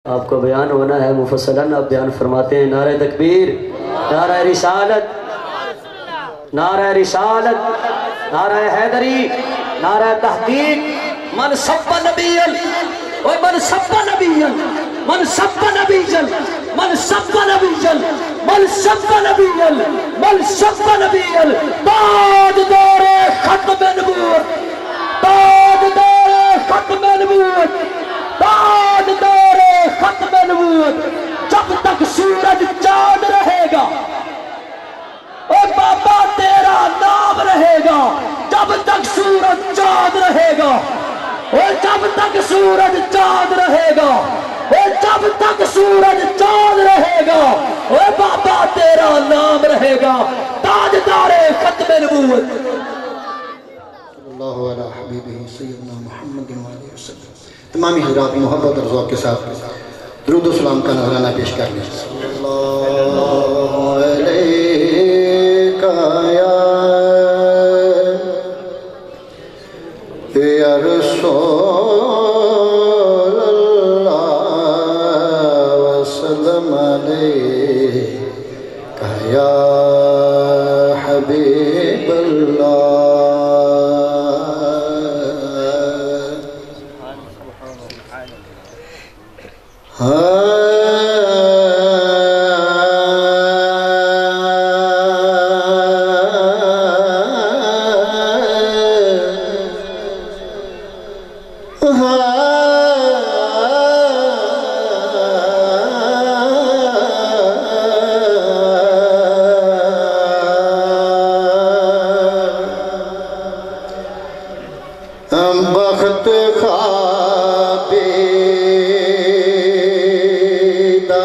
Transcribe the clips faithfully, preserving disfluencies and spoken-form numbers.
آپ کو بیان ہونا ہے مفصلاً، آپ بیان فرماتے ہیں نعرہ تکبیر، نعرہ رسالت، نعرہ رسالت، نعرہ حیدری، نعرہ تحقیق، من سب نبیل من سب نبیل من سب نبیل من سب نبیل من سب نبیل من سب نبیل تاج دور ختم نبوت، تاج دور ختم نبوت، تاج دور ختم نبوت، جب تک سورج چاند رہے گا اے بابا تیرا نام رہے گا، جب تک سورج چاند رہے گا، اور جب تک سورج چاند رہے گا، اور جب تک سورج چاند رہے گا، اور بابا تیرا نام رہے گا، تاجدار ختم نبوت صلی اللہ علیہ حبیبہ سیدنا محمد علیہ وسلم۔ تمامی حضرات محبت اور ذوق کے ساتھ درود و سلام کا نذرانہ پیش کر لیں۔ صلی اللہ علیہ یا رسول اللہ وسلم علیکہ یا حبیب اللہ۔ بخت خوابیدہ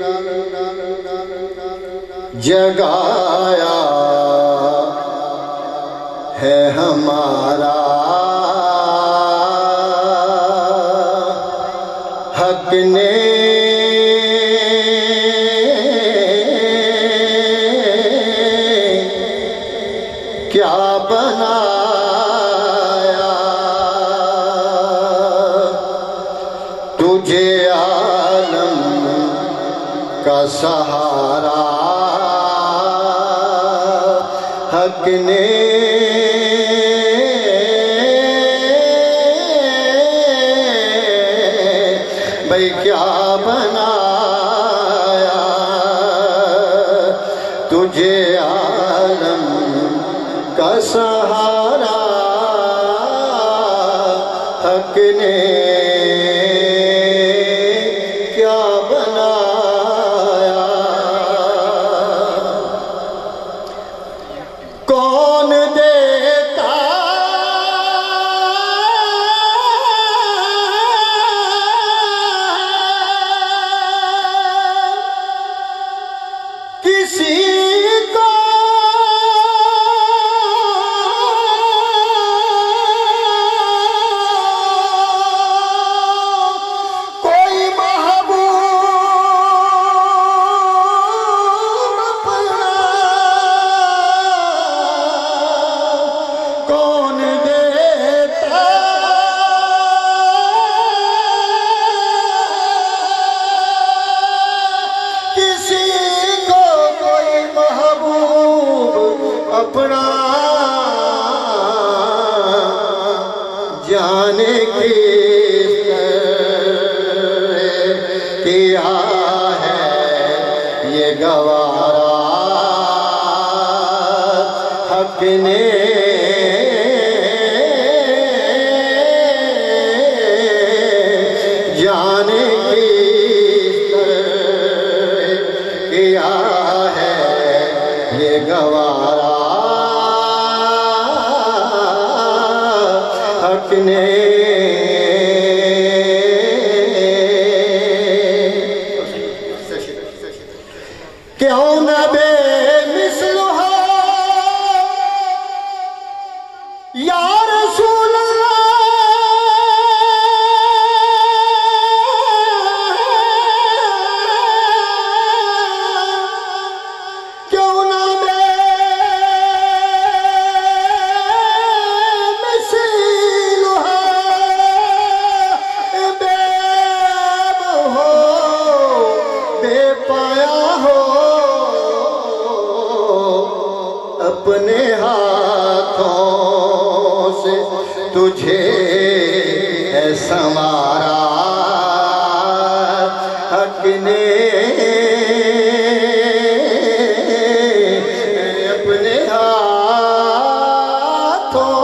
جگایا ہے ہمارا حق نے، کیا بنایا تجھے عالم کا سہارا حق نے، بھئی کیا بنایا تجھے عالم کا سہارا حق نے، کیا بنایا کون دیتا کسی کو کوئی محبوب اپنا، کون دیتا کسی کو کوئی محبوب اپنا، جانے کی کیا ہے یہ گوارا حق نے، جانے کی کیا ہے یہ گوارا حق نے، کیوں نہ بے مثل ہو یا رسول اللہ، کیوں نہ بے مثل ہو اپنے ہاتھوں سے تجھے ہے سنوارا حق نے اپنے ہاتھوں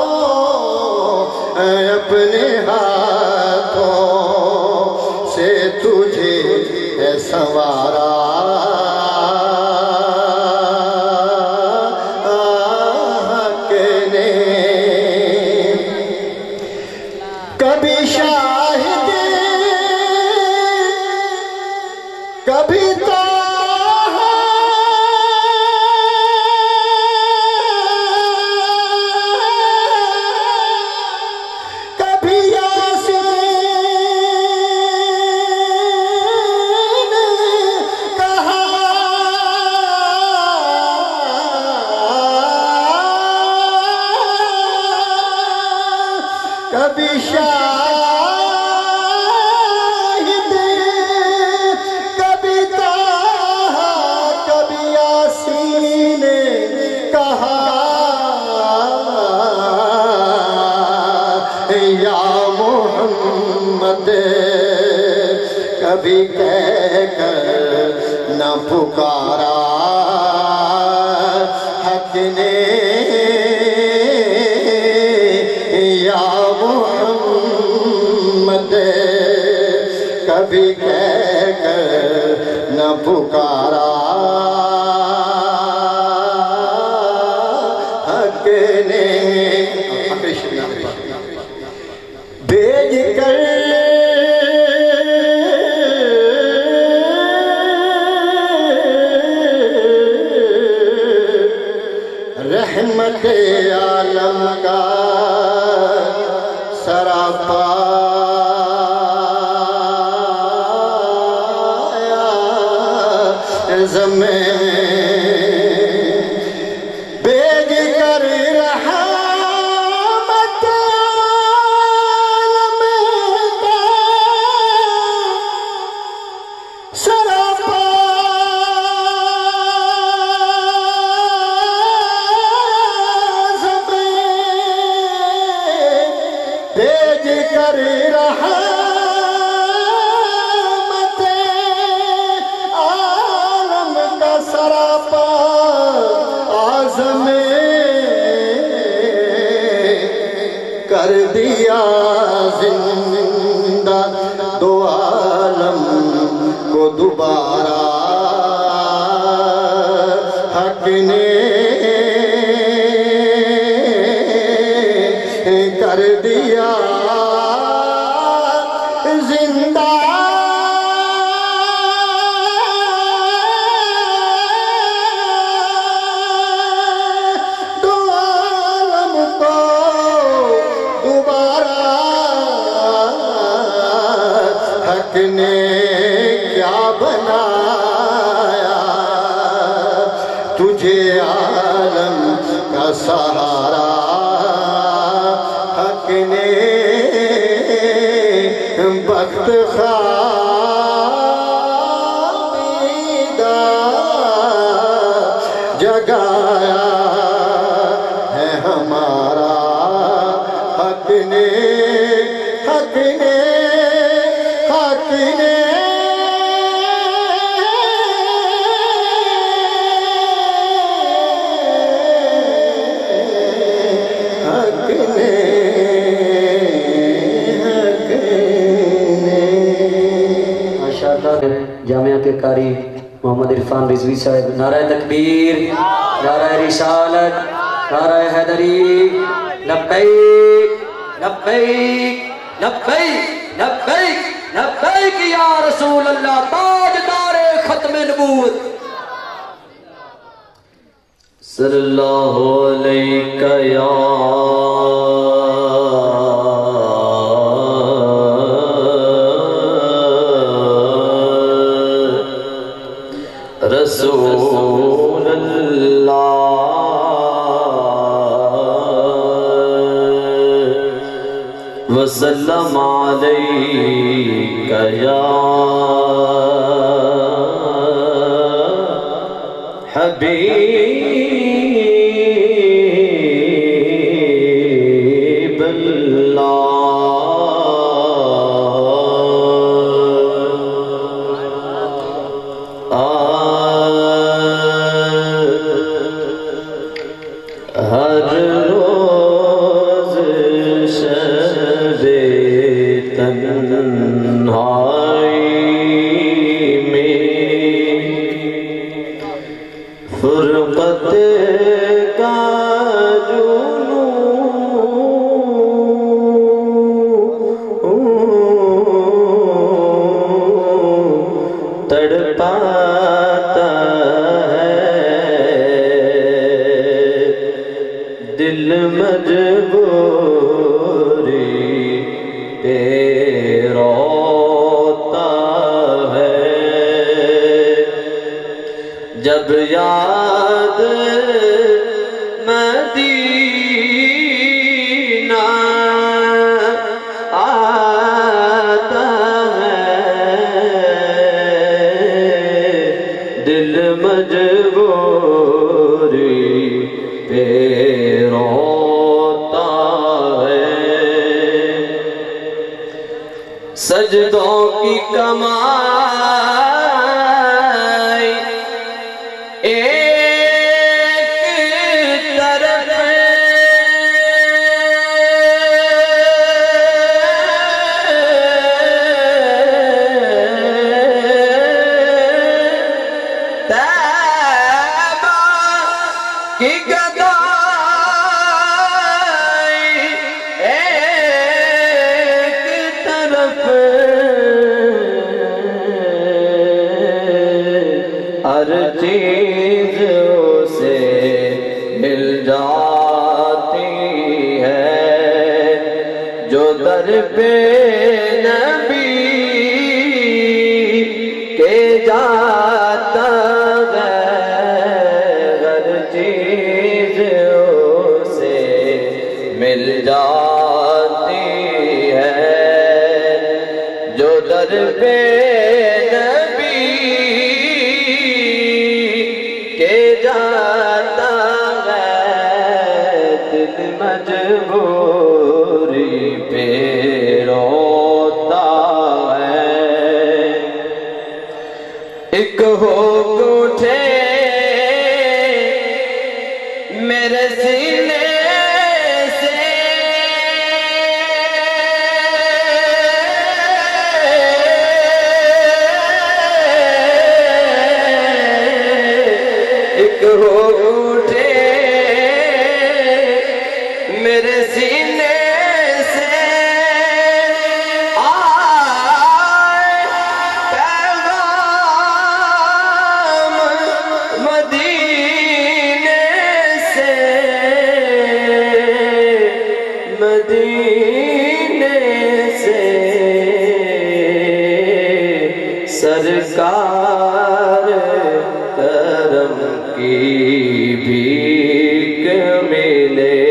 اپنے ہاتھوں سے تجھے ہے سنوارا کبھی شاہد کبھی طاہا کبھی یاسین کہا کبھی شاہد کبھی طاہا کبھی یاسین کہا یا محمد کبھی کہہ کر نہ پکارا حق نے یا محمد کبھی کہہ کر نہ پکارا حق نے بھیج کر رحمت عالم کا سراپا زمین بھیج کر رحمت عالم کا سراپا بھیج کر رحمت عالم کا سراپا عظم کر دیا زندہ دو عالم کو دوبارہ حق نے کر دیا زندہ دو عالم کو دوبارہ حق نے کیا بنایا تجھے عالم کا سہارا حق نے وقت خامیدہ جگایا ہے ہمارا حق نے حق نے حق نے حق نے جامعہ کے قاری محمد عرفان رضوی صاحب نعرہ تکبیر نعرہ رسالت نعرہ حیدری لبیک لبیک لبیک لبیک لبیک یا رسول اللہ تاجدار ختم نبوت صلی اللہ علیہ یا رسول اللہ وسلم علیک یا حبیب تڑپاتا ہے دل مجبوری پہ روتا ہے جب یاد مدینہ آتا ہے دل مجبوری پہ روتا ہے سجدوں کی کمائی ایک طرف تابہ کی گدائی ایک طرف ہر چیز اسے مل جاتی ہے جو در پہ نبی کے جاتا ہے ہر چیز اسے مل جاتی ہے جو در پہ نبی کے جاتا ہے دل مجبوری پہ روتا ہے ایک حکم اٹھے میرے سینے سے ایک حکم اٹھے میرے سینے سے آئے پیغام مدینے سے مدینے سے سرکار کرم کی بھیک ملے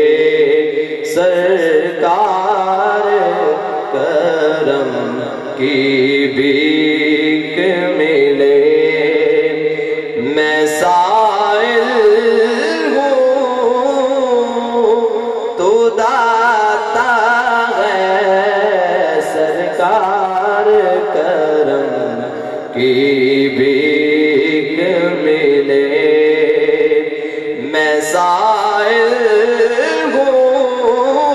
سرکار کرم کی بھیک ملے میں سائل ہوں تو داتا ہے سرکار کرم کی بھیک ملے میں سائل ہوں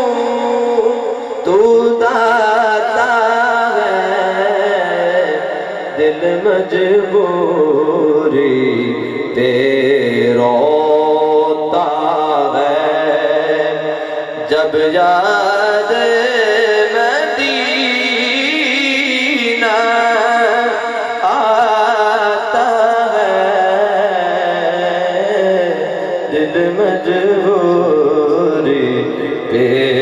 تو داتا ہے دل مجبوری پہ روتا ہے جب یاد مدینہ آتا ہے دل مجبوری پہ